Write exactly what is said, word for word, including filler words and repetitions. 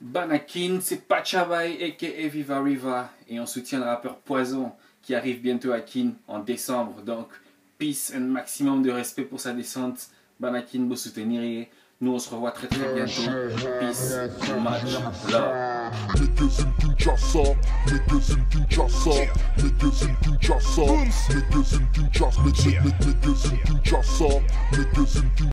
Banakin, c'est Pachabay aka Viva Riva et on soutient le rappeur Poison qui arrive bientôt à Kin en décembre. Donc, peace and maximum de respect pour sa descente. Banakin, vous soutenir. Nous on se revoit très très bientôt. Peace, match, love. Niggas in Kinshasa, niggas in Kinshasa, niggas in Kinshasa, niggas in Kinshasa, niggas in Kinshasa, niggas in Kinshasa.